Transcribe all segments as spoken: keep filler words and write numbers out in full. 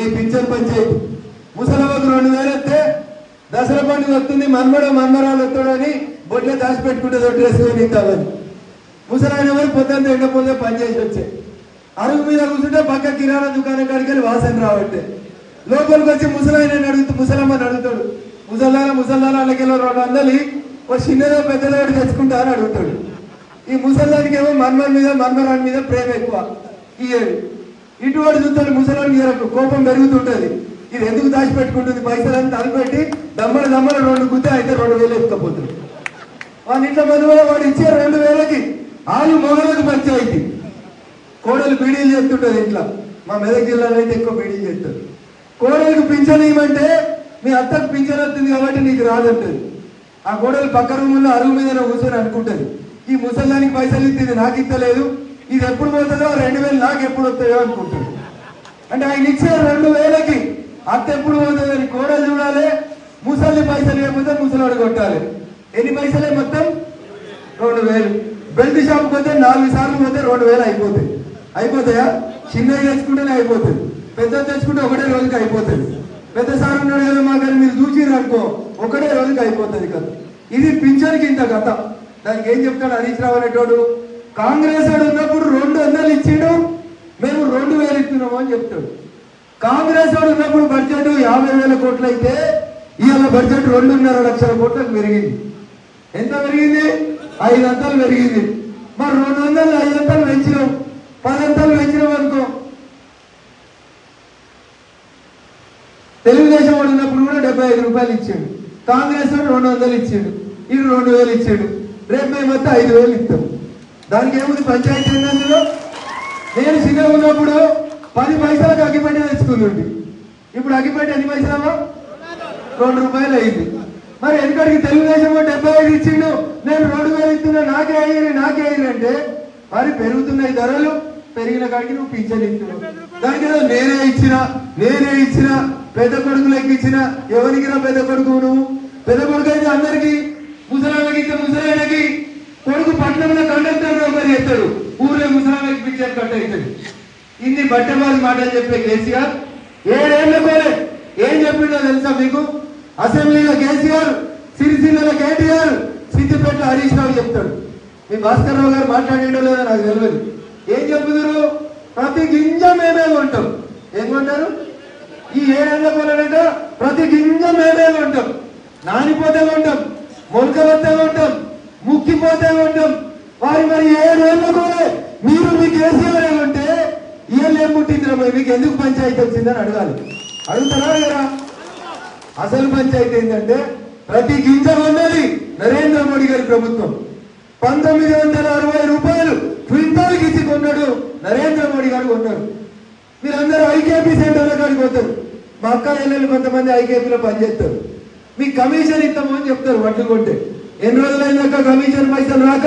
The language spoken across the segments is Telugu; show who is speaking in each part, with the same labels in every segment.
Speaker 1: పింఛన్ పంచాయతీ ముసలమ్మకు రెండు వేలు వస్తే దసరా పండుగ వస్తుంది మన్మడ మన్మరాలు వస్తాడని బొడ్లే దాచిపెట్టుకుంటే దొడ్డు వేసుకొని కావాలి ముసలాయన పోయి పొద్దున్న ఎండపోతే పనిచేసి వచ్చే అరుగు మీద కూర్చుంటే పక్క కిరాణా దుకాణం కాడికి వెళ్ళి వాసన రావట్టే లోపలికి వచ్చి ముసలాయన అడుగుతూ ముసలమ్మని అడుగుతాడు ముసల్దాన ముసల్దాన వాళ్ళకెళ్ళి రెండు వందలు ఓ చిన్నదో పెద్దదో తెచ్చుకుంటా అని అడుగుతాడు ఈ ముసల్దానికి ఏమో మన్మన్ మీద మన్మరాని మీద ప్రేమ ఎక్కువ ఇయ్యాడు ఇటువంటి చూస్తాడు ముసలానికి కోపం పెరుగుతుంటది ఇది ఎందుకు దాచిపెట్టుకుంటుంది పైసలని తలపెట్టి దమ్మల దమ్మల రెండు గుద్ద అయితే రెండు వేలు ఎత్తుకపోతుంది వాడి ఇంట్లో మనుగడ వాడు ఇచ్చే రెండు వేలకి ఆలు మొగలకు పంచాయితీ కోడలు బీడీలు చేస్తుంటది ఇంట్లో మా మెదక్ జిల్లాలో అయితే ఎక్కువ బీడీలు చేస్తారు కోడలకు పింఛన్ ఇవ్వమంటే మీ అత్తకు పింఛన్ వస్తుంది కాబట్టి నీకు రాదంటది ఆ కోడలు పక్క రూముల్లో అరుగు మీద కూర్చొని అనుకుంటది ఈ ముసలానికి పైసలు ఇస్తుంది నాకు ఇస్తలేదు ఇది ఎప్పుడు పోతుందో రెండు వేలు నాకు ఎప్పుడు వస్తాయో అనుకుంటాడు అంటే ఆయన ఇచ్చే రెండు వేలకి అత్త ఎప్పుడు పోతుంది అని కోడలు చూడాలి ముసలి పైసలు లేకపోతే ముసలాడు కొట్టాలి ఎన్ని పైసలే మొత్తం రెండు వేలు బెల్ట్ షాప్ పోతే నాలుగు సార్లు పోతే రెండు వేలు అయిపోతాయి అయిపోతాయా చిన్నవి తెచ్చుకుంటేనే అయిపోతుంది పెద్ద తెచ్చుకుంటే ఒకటే రోజుకి అయిపోతుంది పెద్ద సార్ ఉన్నాడు కదా మా కానీ మీరు చూసిరు అనుకో ఒకటే రోజుకి అయిపోతుంది కదా ఇది పింఛన్కి ఇంత కథ దానికి ఏం చెప్తాడు హరీష్ రావు అనేటోడు కాంగ్రెస్ వాడు ఉన్నప్పుడు రెండు వందలు ఇచ్చిండు మేము రెండు వేలు ఇస్తున్నాము అని చెప్తాడు కాంగ్రెస్ వాడు ఉన్నప్పుడు బడ్జెట్ యాభై వేల కోట్లు అయితే ఇవాళ బడ్జెట్ రెండున్నర లక్షల కోట్లకు పెరిగింది ఎంత పెరిగింది ఐదు అంతలు పెరిగింది మరి రెండు వందలు ఐదు అంతలు పెంచినాం పది అంతలు పెంచినాం అనుకో తెలుగుదేశం వాడు ఉన్నప్పుడు కూడా డెబ్బై ఐదు రూపాయలు ఇచ్చాడు కాంగ్రెస్ వాడు రెండు వందలు ఇచ్చాడు ఇది రెండు వేలు ఇచ్చాడు రేపు మేము మొత్తం ఐదు వేలు ఇస్తాం దానికి ఏముంది పంచాయతీ అందులో నేను చిన్నగా ఉన్నప్పుడు పది పైసలకు అగ్గిపెట్టి తెచ్చుకుంది ఇప్పుడు అగ్గిపెట్టి ఎన్ని పైసలమ్మా రెండు రూపాయలు అయింది మరి ఎందుకంటే తెలుగుదేశం డెబ్బై ఐదు ఇచ్చిండు నేను రెండు వేలు ఇస్తున్నా నాకే అయ్యి నాకే అయ్యి అంటే మరి పెరుగుతున్నాయి ధరలు పెరిగిన కాడికి నువ్వు పింఛన్ ఇస్తున్నావు దానికి ఏదో నేనే ఇచ్చినా నేనే ఇచ్చినా పెద్ద కొడుకులకి ఇచ్చినా ఎవరికి రా పెద్ద కొడుకు నువ్వు పెద్ద కొడుకు అయితే అందరికి ముసలాళ్ళకి ఇస్తే ముసలాయనకి కొడుకు పట్టణంలో కండక్టర్ ఒకరు చేస్తాడు ఊరే ముసలాళ్ళకి పింఛన్ కట్ట అవుతుంది ఇన్ని బట్టబాజు మాటలు చెప్పే కేసీఆర్ ఏడేళ్ల కోలే ఏం చెప్పిండో తెలుసా మీకు అసెంబ్లీలో కేసీఆర్ సిరిసిల్లలో కేటీఆర్ సిద్దిపేట హరీష్ రావు చెప్తాడు మీ భాస్కర్ రావు గారు మాట్లాడిండో లేదో నాకు తెలియదు ఏం చెప్తున్నారు ప్రతి గింజ మేమే కొంటాం ఏం కొంటారు ఈ ఏడేళ్ల కోలంటే ప్రతి గింజ మేమే కొంటాం నానిపోతే కొంటాం మొలక వస్తే కొంటాం ముక్కిపోతే కొంటాం వారి మరి ఏడేళ్ల కోలే మీరు మీ కేసీఆర్ ఏమంటే వీళ్ళు ఏం పుట్టిందిరా మీకు ఎందుకు పంచాయతీ వచ్చిందని అడగాలి అడుగుతారా కదా అసలు పంచాయతీ ఏంటంటే ప్రతి గింజ ఉన్నది నరేంద్ర మోడీ గారి ప్రభుత్వం పంతొమ్మిది వందల అరవై రూపాయలు క్వింటాల్కి ఇచ్చి కొన్నాడు నరేంద్ర మోడీ గారు కొన్నారు మీరందరూ ఐకేపీ సెంటర్ల కాడికి పోతారు మా అక్క చెల్లెలు కొంతమంది ఐకేపీలో పనిచేస్తారు మీకు కమిషన్ ఇస్తాము అని చెప్తారు వడ్లు కొంటే ఎన్ని రోజులైనాక కమిషన్ పైసలు రాక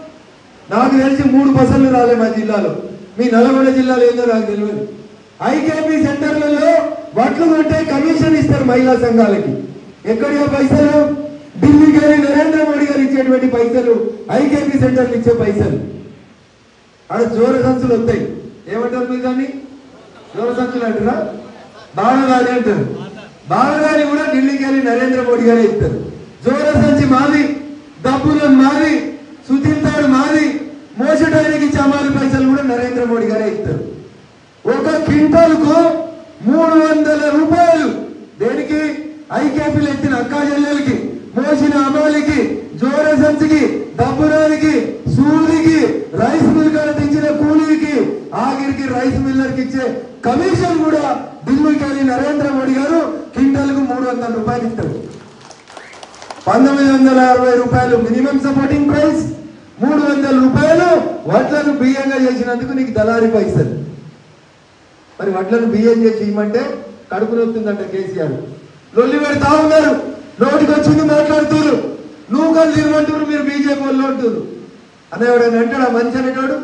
Speaker 1: నాకు తెలిసి మూడు పైసలు రాలే మా జిల్లాలో మీ నల్గొండ జిల్లాలో ఏందో నాకు తెలియదు ఐకేపీ సెంటర్లలో వడ్లు కొంటే కమిషన్ ఇస్తారు మహిళా సంఘాలకి ఎక్కడియో పైసలు ఢిల్లీకి వెళ్ళి నరేంద్ర మోడీ గారు ఇచ్చేటువంటి పైసలు ఐకేపీ సెంటర్లు ఇచ్చే పైసలు ఆడ జోర సంచులు వస్తాయి ఏమంటారు మీరు దాన్ని జోర సంచులు అంటారా బాలగాని అంటారు బాలగాని కూడా ఢిల్లీకి వెళ్ళి నరేంద్ర మోడీ గారే ఇస్తారు జోర సంచి మాది డబ్బులు మాది సుతిల్తాడు మాది మోసడానికి చమాలి పైసలు కూడా నరేంద్ర మోడీ గారే ఇస్తారు ఒక క్వింటాల్కు మూడు వందల రూపాయలు దేనికి ఐకేపీలు ఎత్తిన అక్కా చెల్లెలకి మోసిన అమాలికి జోర సంచికి డబ్బురానికి సూదికి రైస్ మిల్ కాడ తెచ్చిన కూలీకి ఆఖరికి రైస్ మిల్లర్కి ఇచ్చే కమిషన్ కూడా ఢిల్లీకి వెళ్ళి నరేంద్ర మోడీ గారు క్వింటాల్కు మూడు వందల రూపాయలు ఇస్తారు పంతొమ్మిది వందల అరవై రూపాయలు మినిమం సపోర్టింగ్ ప్రైస్ మూడు వందల రూపాయలు వడ్లను బియ్యంగా చేసినందుకు నీకు దళారి పైసలు మరి వడ్లను బియ్యం చేసి ఇవ్వమంటే కడుపు నొప్పుతుందంట కేసీఆర్ లొల్లి పెడతా ఉన్నారు నోటికి వచ్చింది మాట్లాడుతున్నారు నువ్వు కలిసి తిరగంటున్నారు మీరు బీజేపీ వాళ్ళు అంటున్నారు అనేవాడు అని అంటాడు ఆ మంచి అనేవాడు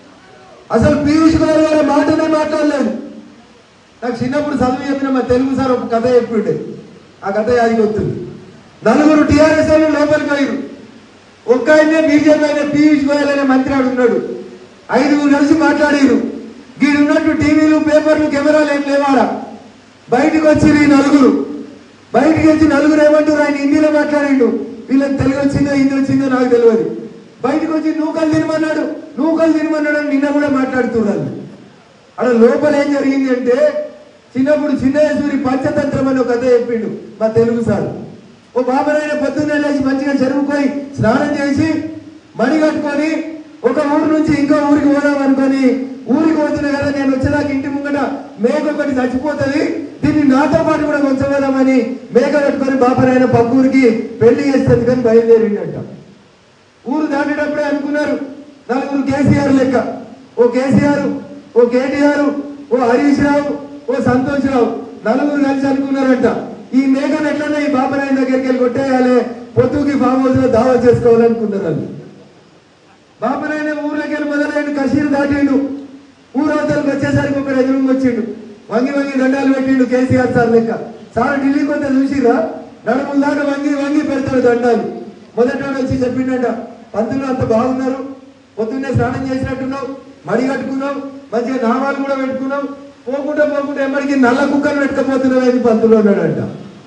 Speaker 1: అసలు పీయూష్ గోయల్ గారి మాటనే మాట్లాడలేదు నాకు చిన్నప్పుడు చదువు చెప్పిన మా తెలుగు సార్ ఒక కథ చెప్పిండే ఆ కథ యాదికి వస్తుంది నలుగురు టీఆర్ఎస్ వాళ్ళు లోపలికి అయ్యారు ఒక్క ఆయనే బీజేపీ అయిన పీయూష్ గోయల్ అనే మంత్రి ఆడు ఉన్నాడు ఐదుగురు కలిసి మాట్లాడారు వీడు ఉన్నట్టు టీవీలు పేపర్లు కెమెరాలు ఏం లేవాడా బయటకు వచ్చి నలుగురు బయటికి వచ్చి నలుగురు ఏమంటారు, ఆయన హిందీలో మాట్లాడిండు, వీళ్ళకి తెలుగు వచ్చిందో హిందీ వచ్చిందో నాకు తెలియదు. బయటకు వచ్చి నూకలు తినమన్నాడు నూకలు తినమన్నాడు అని నిన్న కూడా మాట్లాడుతున్నారు. అక్కడ లోపల ఏం జరిగింది అంటే, చిన్నప్పుడు చిన్నయేశ్వరి పంచతంత్రం అని ఒక కథ చెప్పిండు మా తెలుగు సార్. ఓ బాబరాయన పొద్దున్నే లేచి మంచిగా చెరువుపోయి స్నానం చేసి మడి కట్టుకొని ఒక ఊరు నుంచి ఇంకో ఊరికి పోదాం అనుకొని, ఊరికి పోతున్నా కదా నేను వచ్చేదాకా ఇంటి ముంగట మేక ఒకటి చచ్చిపోతుంది, దీన్ని నాతో పాటు కూడా కొంచెమని మేక కట్టుకొని బాబరాయన పక్కూరికి పెళ్లి చేస్తుంది కానీ బయలుదేరిండట. ఊరు దాటేటప్పుడే అనుకున్నారు నలుగురు కేసీఆర్ లెక్క, ఓ కేసీఆర్, ఓ కేటీఆర్, ఓ హరీష్ రావు, ఓ సంతోష్ రావు నలుగురు కలిసి అనుకున్నారంట, ఈ మేఘను ఎట్లన్నా ఈ బాబరాయన దగ్గరికి వెళ్ళి కొట్టేయాలి, పొద్దుకి ఫామ్ హౌస్ లో దావా చేసుకోవాలనుకున్నారు వాళ్ళు. బాబరాయన ఊర్లోకి వెళ్ళి మొదలైన కషీర్ దాటిండు, ఊరవతలకు వచ్చేసరికి ఒకడు ఎదురుగా వచ్చిండు, వంగి వంగి దండాలు పెట్టిండు కేసీఆర్ సార్ లెక్క. సార్ ఢిల్లీ కొంత చూసిరా, నడుముల దాకా వంగి వంగి పెడతాడు దండాలు. మొదట వచ్చి చెప్పిండట, పంతులు అంత బాగున్నారు, పొద్దున్నే స్నానం చేసినట్టున్నావు, మడి కట్టుకున్నావు, మంచిగా నామాలు కూడా పెట్టుకున్నావు, పోకుండా పోకుండా ఎప్పటికీ నల్ల కుక్కను పెట్టుకపోతున్నావు అని పంతులు అన్నాడంట.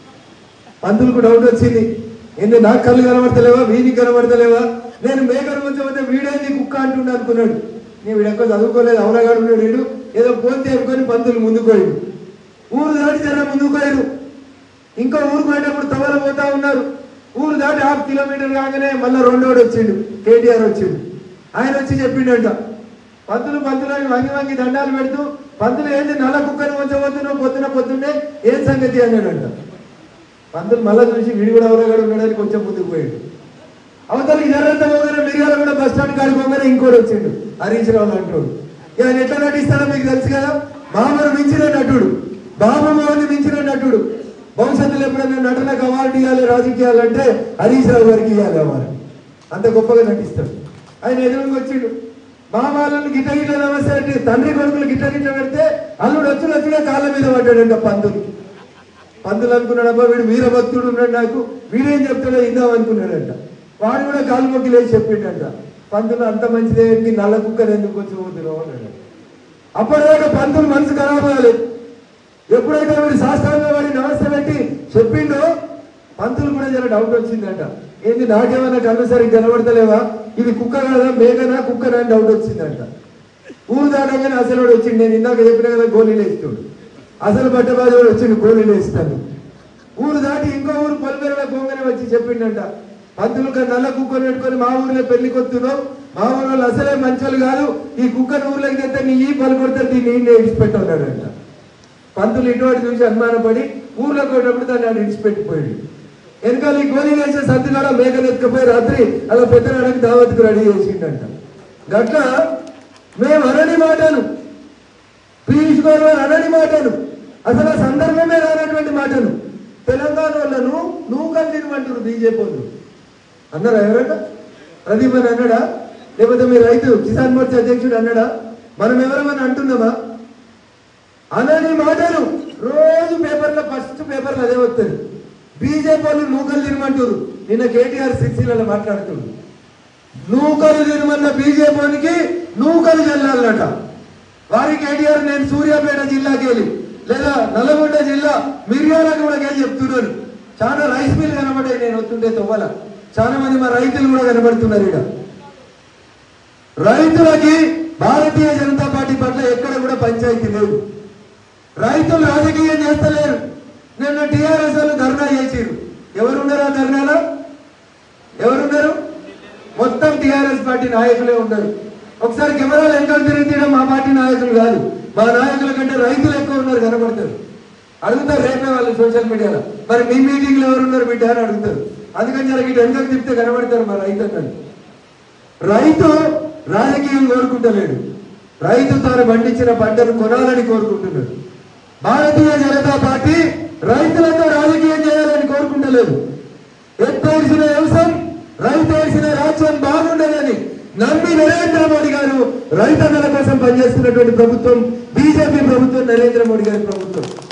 Speaker 1: పంతులకు డౌట్ వచ్చింది, ఏంటి నాకు కళ్ళు కనబడతలేవా, వీనికి కనబడతలేవా, నేను మేకను కొంచెం వీడేంది కుక్క అంటుండే అనుకున్నాడు. నేను వీడెక్కువ చదువుకోలేదు, అవలగాడు ఉన్నాడు, వీడు ఏదో పోతే అనుకొని పంతులు ముందుకు పోయాడు. ఊరు దాటి జర ముందుకు పోయాడు. ఇంకో ఊరు పోయేటప్పుడు తవల పోతా ఉన్నారు. ఊరు దాటి హాఫ్ కిలోమీటర్ కాగానే మళ్ళీ రెండోడు వచ్చిండు, కేటీఆర్ వచ్చిండు. ఆయన వచ్చి చెప్పిండట, పంతులు పంతులు అని వంగి వంగి దండాలు పెడుతూ, పంతులు ఏంటి నల్ల కుక్కను వచ్చబోతున్నావు పొద్దున పొద్దున్నే ఏం సంగతి అన్నాడంట. పంతులు మళ్ళీ చూసి వీడు కూడా అవరగాడు ఉన్నాడని కొంచెం ముందుకు పోయాడు. అవతలకి జరంతా పోగానే మిరియాల కూడా బస్ స్టాండ్ కాడికి పోగానే ఇంకోటి వచ్చిండు, హరీష్ రావు అంటాడు. ఆయన ఎట్లా నటిస్తాడో మీకు తెలుసు కదా, బాబును మించిన నటుడు, బాబు మోహన్ మించిన నటుడు. భవిష్యత్తులో ఎప్పుడైనా నటనకు అవార్డు ఇవ్వాలి రాజకీయాలంటే హరీష్ రావు గారికి ఇవ్వాలి అవార్డు, అంత గొప్పగా నటిస్తాడు. ఆయన ఎదురుగా వచ్చిండు, మా వాళ్ళని గిట్ట గిట్ట నమస్తే అంటే తండ్రి కొడుకులు గిట్ట గిట్ట పెడితే అల్లుడు వచ్చి వచ్చినా కాళ్ళ మీద పడ్డాడంట పంతులు. పంతులు అనుకున్నాడు, అబ్బా వీడు వీరభక్తుడు ఉన్నాడు, నాకు వీడేం చెప్తాడో ఇందాం అనుకున్నాడంట. వాడు కూడా కాలు మొక్కి లేచి చెప్పిండంట, పంతులు అంత మంచిదేంటి నల్ల కుక్కను ఎందుకు వచ్చి పోతున్నావు అన్నాడు. అప్పటిదాకా పంతులు మనసు ఖరాబ్ కాలేదు. ఎప్పుడైతే వీడు శాస్త్రంగా వాడి నమస్తే పెట్టి చెప్పిండో పంతులు కూడా జర డౌట్ వచ్చిందంట, ఏంది నాకేమన్నా కళ్ళు సరిగ్గా కనబడతలేవా, ఇది కుక్క కదా మేఘనా కుక్కనా అని డౌట్ వచ్చిందంట. ఊరు దాటగానే అసలు వాడు వచ్చిండు, నేను ఇందాక చెప్పిన కదా గోళీలు వేస్తాడు, అసలు బట్టబాజు వాడు వచ్చిండు గోళీలు వేస్తాను. ఊరు దాటి ఇంకో ఊరు పొలిమేరలో పోగానే వచ్చి చెప్పిండంట, పంతులు నల్ల కుక్కను పెట్టుకొని మా ఊర్లో పెళ్లి కొత్తున్నావు, మా ఊరు వాళ్ళు అసలే మంచోళ్ళు కాదు, ఈ కుక్కను ఊర్లోకి తెస్తే నీ ఈ పలు కొడితే దీన్ని విడిచిపెట్టున్నాడంట. పంతులు ఇటువంటి చూసి అనుమానపడి ఊర్లోకి పోయేటప్పుడు దాన్ని ఆడు విడిచిపెట్టిపోయాడు. వెనకాల ఈ గోళీ వేసే సర్దిగాడ మేకలు ఎత్తుకపోయి రాత్రి అలా పెద్దనాడకి దావత్కు రెడీ చేసిండంట. గట్ల మేము అనని మాటను, పీయూష్ గోయల్ అనని మాటను, అసలు ఆ సందర్భమే రానటువంటి మాటను తెలంగాణ వాళ్ళను నూకలు తినమంటారు బీజేపీ వాళ్ళు అన్నారా? ఎవరన్నా ప్రదీప్ అని అన్నాడా? లేకపోతే మీ రైతు కిసాన్ మోర్చా అధ్యక్షుడు అన్నాడా? మనం ఎవరమని అంటున్నామా? అనని మాటలు రోజు పేపర్లో ఫస్ట్ పేపర్లు అదే వస్తుంది, బీజేపీ వాళ్ళు నూకలు తినమంటారు. నిన్న కేటీఆర్ సిక్సీలలో మాట్లాడుతుంది, నూకలు తినమన్న బీజేపీకి నూకలు చల్లాలన్నట. వారి కేటీఆర్ నేను సూర్యాపేట జిల్లాకి వెళ్ళి లేదా నల్లగొండ జిల్లా మిర్యాలకు కూడా వెళ్ళి చెప్తున్నాను, చాలా రైస్ మిల్ కనబడ్డాయి నేను వస్తుంటే తొవ్వల, చాలా మంది మా రైతులు కూడా కనబడుతున్నారు. ఇక్కడ రైతులకి భారతీయ జనతా పార్టీ పట్ల ఎక్కడ కూడా పంచాయతీ లేదు, రైతులు రాజకీయం చేస్తలేరు. నిన్న టీఆర్ఎస్ వాళ్ళు ధర్నా చేసిరు, ఎవరున్నారు ఆ ధర్నాలో? ఎవరున్నారు? మొత్తం టీఆర్ఎస్ పార్టీ నాయకులే ఉన్నారు. ఒకసారి కెమెరాలు వెనకాల తిరిగి మా పార్టీ నాయకులు కాదు, మా నాయకుల కంటే రైతులు ఎక్కువ ఉన్నారు కనబడతారు. అడుగుతారు రేపే వాళ్ళు సోషల్ మీడియాలో, మరి మీ మీటింగ్లో ఎవరున్నారు బిడ్డ అని అడుగుతారు. అందుకని జర ఇటు వెనకాల తిప్పితే కనబడతారు మా రైతు అన్నాడు. రైతు రాజకీయం కోరుకుంటలేడు, రైతు తాను పండించిన పంటను కొనాలని కోరుకుంటున్నాడు. భారతీయ జనతా పార్టీ రైతులతో రాజకీయం చేయాలని కోరుకుంటలేదు. ఎత్తేసిన వ్యవసాయం, రైతు వేసిన రాజ్యం బాగుండదని నమ్మి నరేంద్ర మోడీ గారు రైతన్నల కోసం పనిచేస్తున్నటువంటి ప్రభుత్వం బీజేపీ ప్రభుత్వం, నరేంద్ర మోడీ గారి ప్రభుత్వం.